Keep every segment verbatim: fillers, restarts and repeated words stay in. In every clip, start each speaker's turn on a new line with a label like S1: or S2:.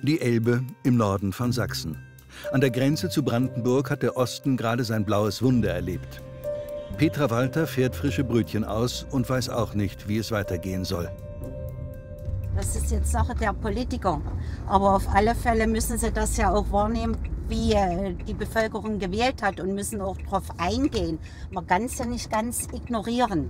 S1: Die Elbe im Norden von Sachsen. An der Grenze zu Brandenburg hat der Osten gerade sein blaues Wunder erlebt. Petra Walter fährt frische Brötchen aus und weiß auch nicht, wie es weitergehen soll.
S2: Das ist jetzt Sache der Politiker. Aber auf alle Fälle müssen sie das ja auch wahrnehmen, wie die Bevölkerung gewählt hat, und müssen auch darauf eingehen. Man kann es ja nicht ganz ignorieren.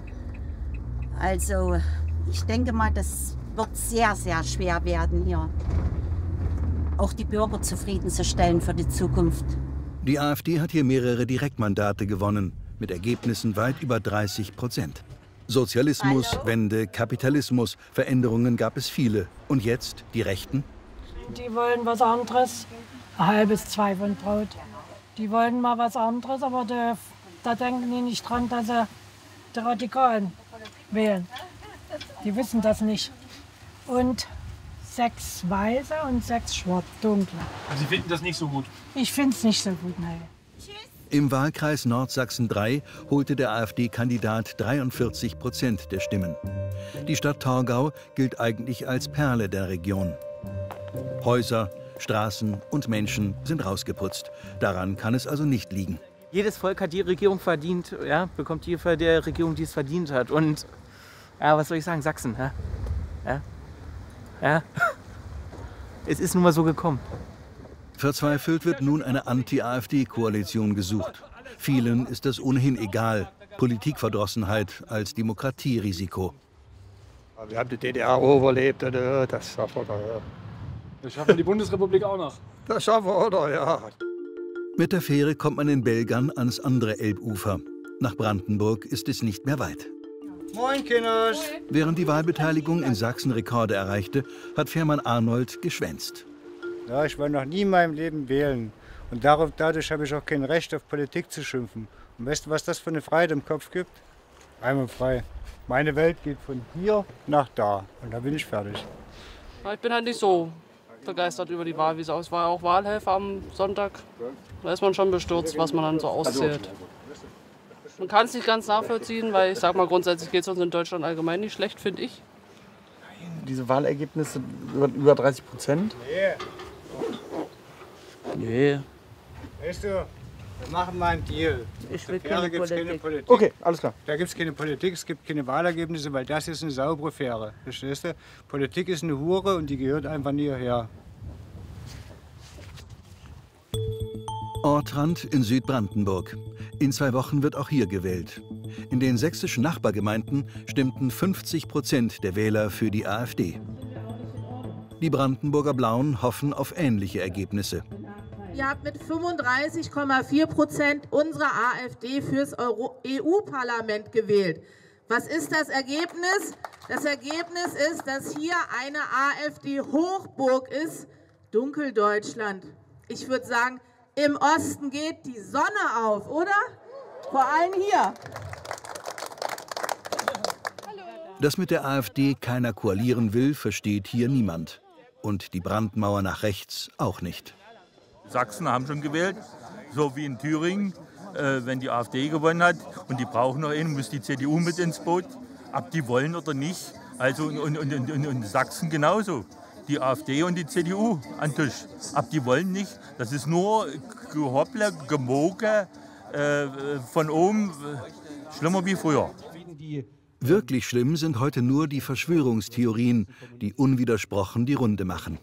S2: Also ich denke mal, das wird sehr, sehr schwer werden, hier auch die Bürger zufriedenzustellen für die Zukunft.
S1: Die AfD hat hier mehrere Direktmandate gewonnen, mit Ergebnissen weit über dreißig Prozent. Sozialismus, Hallo. Wende, Kapitalismus, Veränderungen gab es viele. Und jetzt die Rechten?
S3: Die wollen was anderes. Ein halbes Zwei von Brot. Die wollen mal was anderes, aber da, da denken die nicht dran, dass sie die Radikalen wählen. Die wissen das nicht. Und sechs Weiße und sechs Schwarz-Dunkle.
S4: Sie finden das nicht so gut?
S3: Ich finde es nicht so gut, nein.
S1: Im Wahlkreis Nordsachsen drei holte der AfD-Kandidat dreiundvierzig Prozent der Stimmen. Die Stadt Torgau gilt eigentlich als Perle der Region. Häuser, Straßen und Menschen sind rausgeputzt. Daran kann es also nicht liegen.
S5: Jedes Volk hat die Regierung verdient, ja, bekommt die von der Regierung, die es verdient hat. Und ja, was soll ich sagen, Sachsen, ja, ja, ja. Es ist nun mal so gekommen.
S1: Verzweifelt wird nun eine Anti-AfD-Koalition gesucht. Vielen ist das ohnehin egal. Politikverdrossenheit als Demokratierisiko.
S6: Wir haben die D D R überlebt, das schaffen wir.
S4: Das schaffen wir die Bundesrepublik auch noch.
S6: Das schaffen wir, oder? Ja.
S1: Mit der Fähre kommt man in Belgern ans andere Elbufer. Nach Brandenburg ist es nicht mehr weit.
S6: Moin, Kinders!
S1: Während die Wahlbeteiligung in Sachsen Rekorde erreichte, hat Fährmann Arnold geschwänzt.
S6: Ja, ich war noch nie in meinem Leben wählen. Und darauf, dadurch habe ich auch kein Recht, auf Politik zu schimpfen. Und weißt du, was das für eine Freiheit im Kopf gibt? Einmal frei. Meine Welt geht von hier nach da. Und da bin ich fertig.
S7: Ich bin halt nicht so begeistert über die Wahl, wie es aus war. Auch Wahlhelfer am Sonntag. Da ist man schon bestürzt, was man dann so auszählt. Man kann es nicht ganz nachvollziehen, weil ich sag mal, grundsätzlich geht es uns in Deutschland allgemein nicht schlecht, finde ich.
S8: Diese Wahlergebnisse über, über dreißig Prozent?
S6: Nee.
S7: Nee.
S6: Weißt du, wir machen mal einen Deal.
S7: Ich will keine Politik.
S6: keine Politik.
S8: Okay, alles klar.
S6: Da gibt es keine Politik, es gibt keine Wahlergebnisse, weil das ist eine saubere Fähre. Verstehst du? Politik ist eine Hure und die gehört einfach nie hierher.
S1: Ortrand in Südbrandenburg. In zwei Wochen wird auch hier gewählt. In den sächsischen Nachbargemeinden stimmten fünfzig Prozent der Wähler für die AfD. Die Brandenburger Blauen hoffen auf ähnliche Ergebnisse.
S9: Ihr habt mit fünfunddreißig Komma vier Prozent unsere AfD fürs E U-Parlament gewählt. Was ist das Ergebnis? Das Ergebnis ist, dass hier eine AfD-Hochburg ist, Dunkeldeutschland. Ich würde sagen, im Osten geht die Sonne auf, oder? Vor allem hier.
S1: Dass mit der AfD keiner koalieren will, versteht hier niemand. Und die Brandmauer nach rechts auch nicht.
S10: Sachsen haben schon gewählt, so wie in Thüringen, äh, wenn die AfD gewonnen hat. Und die brauchen noch einen, muss die C D U mit ins Boot, ob die wollen oder nicht. Also und, und, und, und, und Sachsen genauso. Die AfD und die C D U an den Tisch. Ob die wollen nicht. Das ist nur Gehopple, Gemoge äh, von oben, äh, schlimmer wie früher.
S1: Wirklich schlimm sind heute nur die Verschwörungstheorien, die unwidersprochen die Runde machen.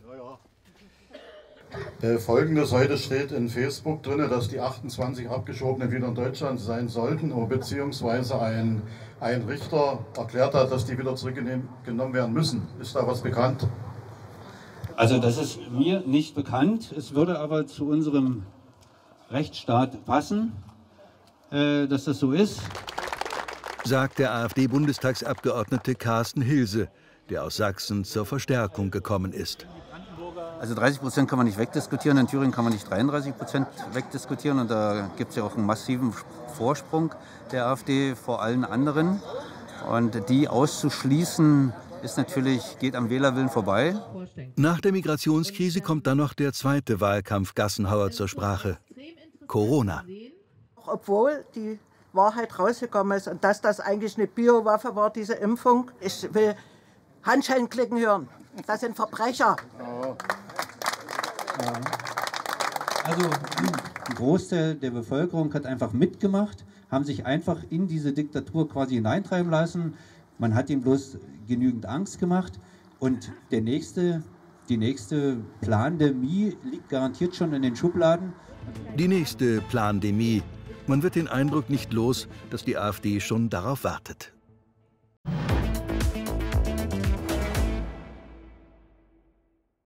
S11: Äh, Folgendes: Heute steht in Facebook drin, dass die achtundzwanzig Abgeschobenen wieder in Deutschland sein sollten, beziehungsweise ein, ein Richter erklärt hat, dass die wieder zurückgenommen werden müssen. Ist da was bekannt?
S12: Also das ist mir nicht bekannt. Es würde aber zu unserem Rechtsstaat passen, äh, dass das so ist.
S1: Sagt der AfD-Bundestagsabgeordnete Carsten Hilse, der aus Sachsen zur Verstärkung gekommen ist.
S13: Also dreißig Prozent kann man nicht wegdiskutieren, in Thüringen kann man nicht dreiunddreißig Prozent wegdiskutieren. Und da gibt es ja auch einen massiven Vorsprung der AfD vor allen anderen. Und die auszuschließen, ist natürlich, geht am Wählerwillen vorbei.
S1: Nach der Migrationskrise kommt dann noch der zweite Wahlkampf Gassenhauer zur Sprache: Corona.
S14: Obwohl die Wahrheit rausgekommen ist und dass das eigentlich eine Biowaffe war, diese Impfung. Ich will Handschellen klicken hören. Das sind Verbrecher.
S12: Also ein Großteil der Bevölkerung hat einfach mitgemacht, haben sich einfach in diese Diktatur quasi hineintreiben lassen. Man hat ihm bloß genügend Angst gemacht und der nächste, die nächste Plandemie liegt garantiert schon in den Schubladen.
S1: Die nächste Plandemie. Man wird den Eindruck nicht los, dass die AfD schon darauf wartet.